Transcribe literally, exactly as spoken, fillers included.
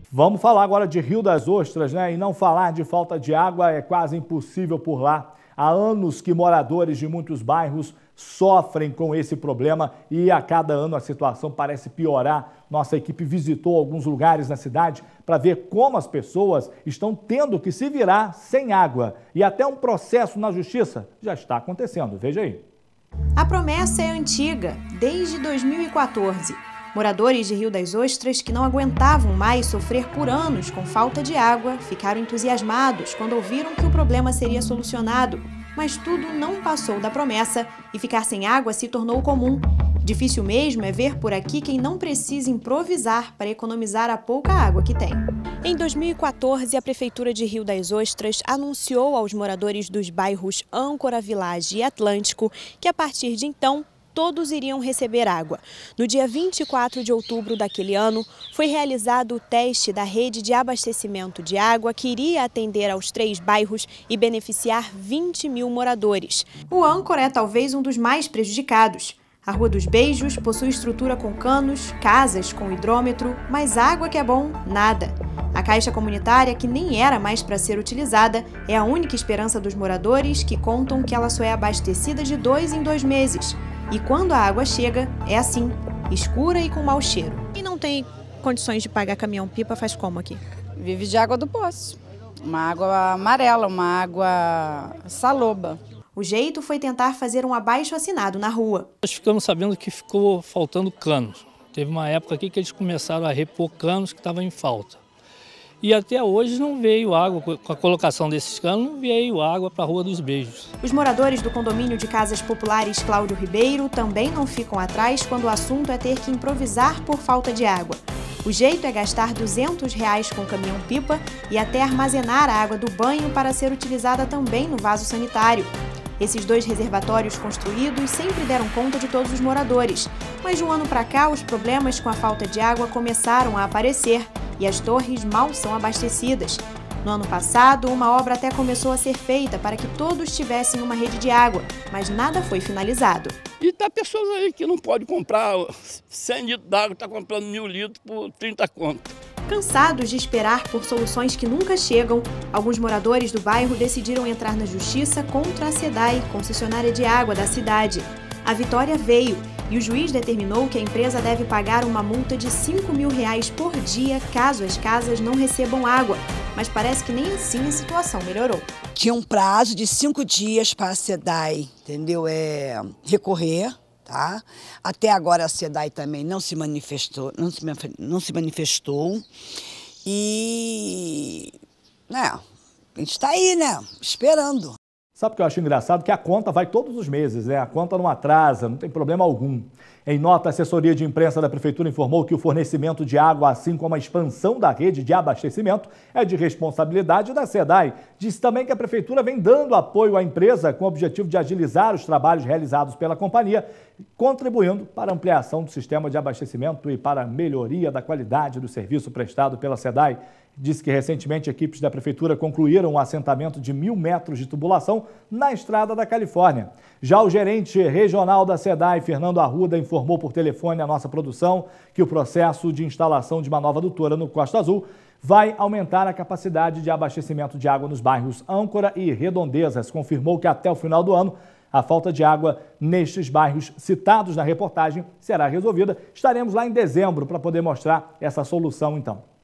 Vamos falar agora de Rio das Ostras, né? E não falar de falta de água é quase impossível por lá. Há anos que moradores de muitos bairros sofrem com esse problema e a cada ano a situação parece piorar. Nossa equipe visitou alguns lugares na cidade para ver como as pessoas estão tendo que se virar sem água. E até um processo na justiça já está acontecendo. Veja aí. A promessa é antiga, desde dois mil e quatorze. Moradores de Rio das Ostras que não aguentavam mais sofrer por anos com falta de água ficaram entusiasmados quando ouviram que o problema seria solucionado. Mas tudo não passou da promessa e ficar sem água se tornou comum. Difícil mesmo é ver por aqui quem não precisa improvisar para economizar a pouca água que tem. Em dois mil e quatorze, a Prefeitura de Rio das Ostras anunciou aos moradores dos bairros Âncora, Village e Atlântico que a partir de então todos iriam receber água. No dia vinte e quatro de outubro daquele ano, foi realizado o teste da rede de abastecimento de água que iria atender aos três bairros e beneficiar vinte mil moradores. O Âncora é talvez um dos mais prejudicados. A Rua dos Beijos possui estrutura com canos, casas com hidrômetro, mas água que é bom, nada. A caixa comunitária, que nem era mais para ser utilizada, é a única esperança dos moradores que contam que ela só é abastecida de dois em dois meses. E quando a água chega, é assim, escura e com mau cheiro. Quem não tem condições de pagar caminhão-pipa faz como aqui? Vive de água do poço. Uma água amarela, uma água saloba. O jeito foi tentar fazer um abaixo-assinado na rua. Nós ficamos sabendo que ficou faltando canos. Teve uma época aqui que eles começaram a repor canos que estavam em falta. E até hoje não veio água, com a colocação desses canos, não veio água para a Rua dos Beijos. Os moradores do condomínio de casas populares Cláudio Ribeiro também não ficam atrás quando o assunto é ter que improvisar por falta de água. O jeito é gastar duzentos reais com caminhão-pipa e até armazenar a água do banho para ser utilizada também no vaso sanitário. Esses dois reservatórios construídos sempre deram conta de todos os moradores, mas de um ano para cá os problemas com a falta de água começaram a aparecer e as torres mal são abastecidas. No ano passado, uma obra até começou a ser feita para que todos tivessem uma rede de água, mas nada foi finalizado. E tá pessoas aí que não pode comprar cem litros d'água, está comprando mil litros por trinta conto. Cansados de esperar por soluções que nunca chegam, alguns moradores do bairro decidiram entrar na justiça contra a SEDAI, concessionária de água da cidade. A vitória veio e o juiz determinou que a empresa deve pagar uma multa de cinco mil reais por dia caso as casas não recebam água. Mas parece que nem assim a situação melhorou. Tinha um prazo de cinco dias para a SEDAI, entendeu? É, recorrer. Tá? Até agora a SEDAI também não se manifestou, não se, não se manifestou e né, a gente está aí, né, esperando. Sabe o que eu acho engraçado? Que a conta vai todos os meses, né? A conta não atrasa, não tem problema algum. Em nota, a assessoria de imprensa da Prefeitura informou que o fornecimento de água, assim como a expansão da rede de abastecimento, é de responsabilidade da SEDAI. Disse também que a Prefeitura vem dando apoio à empresa com o objetivo de agilizar os trabalhos realizados pela companhia, contribuindo para a ampliação do sistema de abastecimento e para a melhoria da qualidade do serviço prestado pela SEDAI. Disse que recentemente equipes da Prefeitura concluíram o assentamento de mil metros de tubulação na estrada da Califórnia. Já o gerente regional da SEDAI, Fernando Arruda, informou por telefone à nossa produção que o processo de instalação de uma nova adutora no Costa Azul vai aumentar a capacidade de abastecimento de água nos bairros Âncora e Redondezas. Confirmou que até o final do ano a falta de água nestes bairros citados na reportagem será resolvida. Estaremos lá em dezembro para poder mostrar essa solução então.